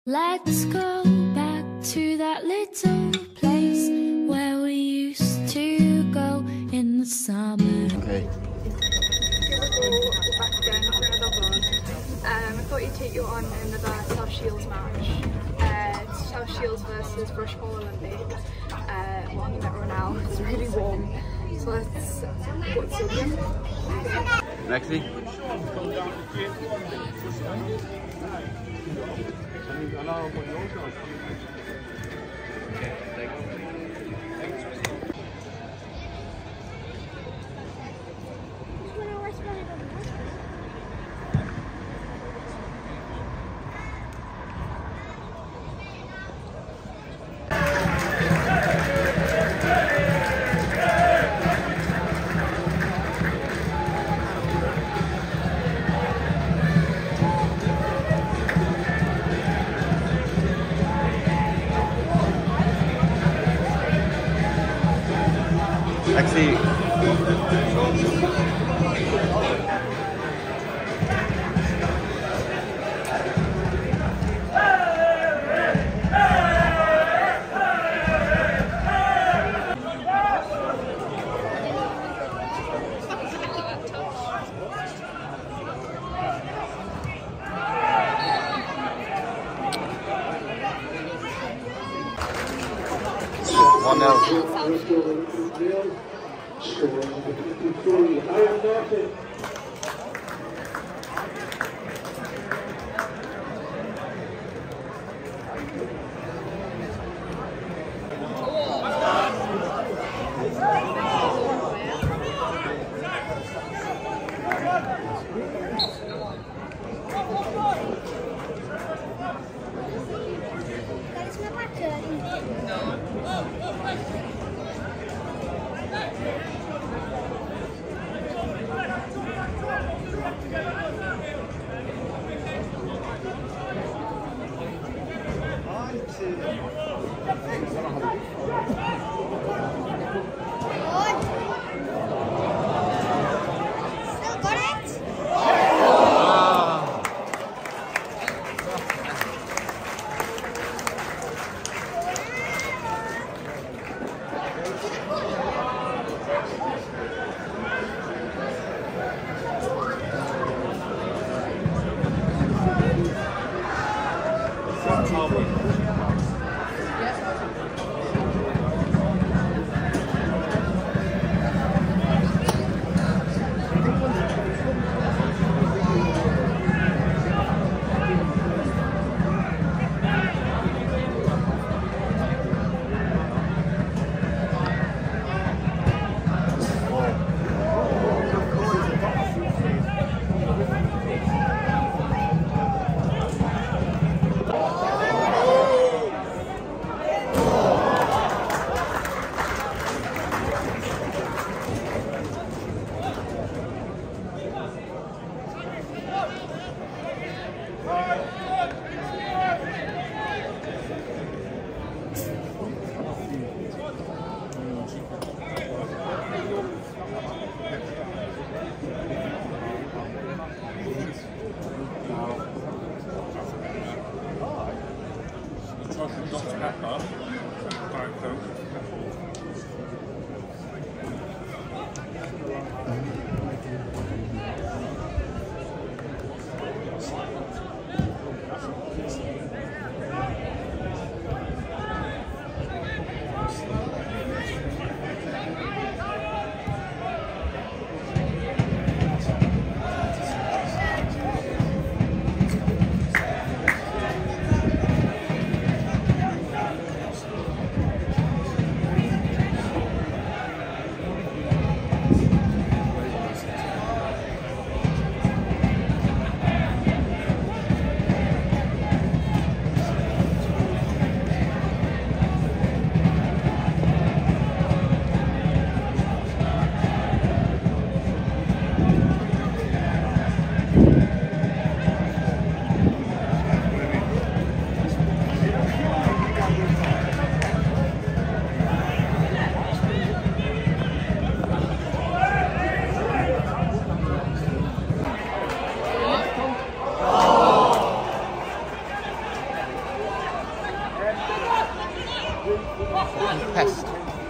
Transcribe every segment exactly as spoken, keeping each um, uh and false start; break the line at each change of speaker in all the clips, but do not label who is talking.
Let's go back to that little place where we used to go in the summer.
Okay.
We're back again for another vlog. Um, I thought you'd take you on another South Shields match. Uh, it's South Shields versus Rushmore Olympic. Uh, well, I'm gonna run out. It's really warm. So let's go to Stadium.
Lexi? Lexi. One nil. Pest.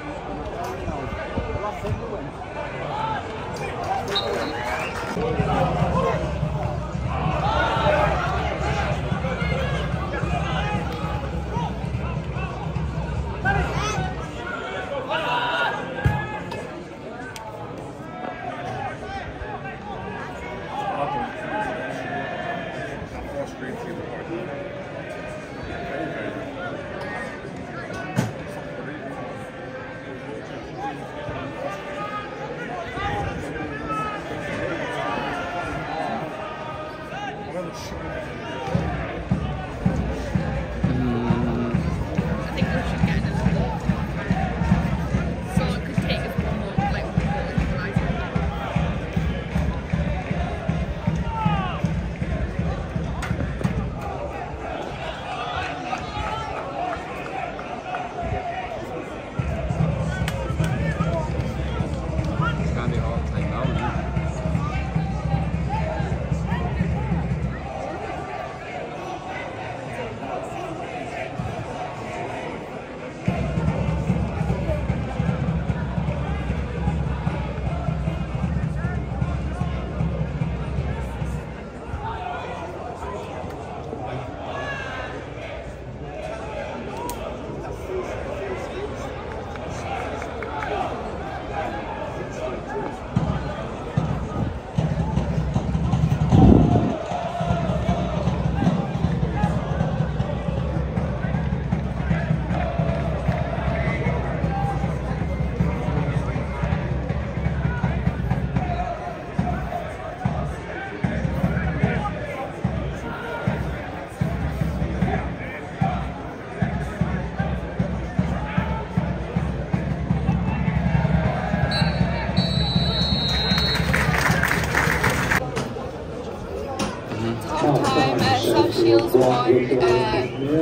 Time uh, South Shields won. Uh,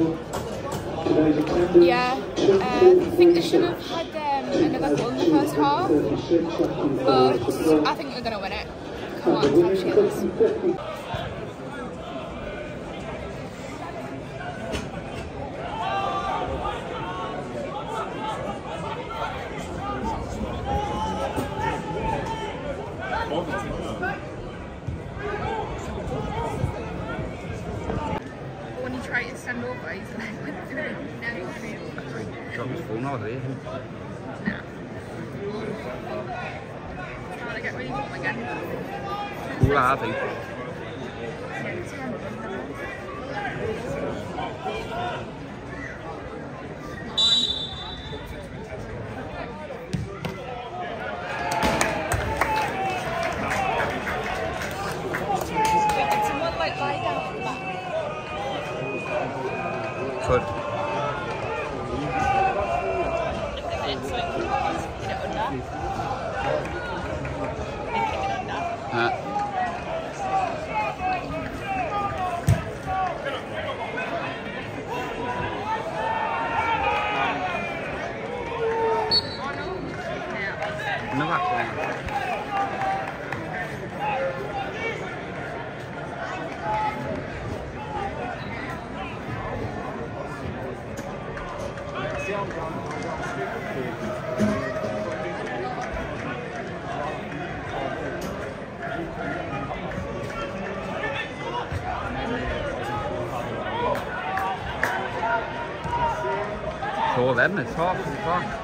yeah, uh, I think they should have had um, another goal in the first half, but I think they're going to win it. Come on, South Shields. When you try to stand over, he's like, what's doing? Now you're doing.
Drop his phone out there.
Nah. Trying to get really warm again.
Cool, I think. Could. Uh. No back one. So then it's half the clock.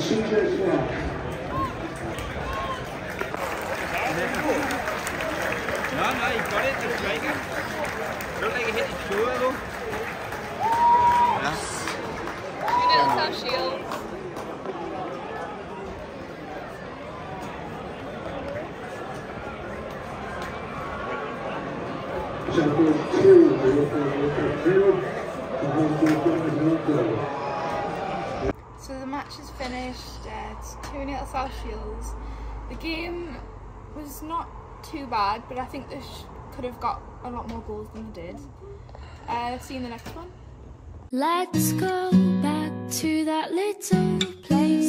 C J Swan.
No, no, you got it, just make it. Look like you hit the shoulder though. Yeah.
You know, South Shields.
Champions two, zero.
So the match is finished. Uh, it's two nil to South Shields. The game was not too bad, but I think they could have got a lot more goals than they did. Uh, see you in the next one.
Let's go back to that little place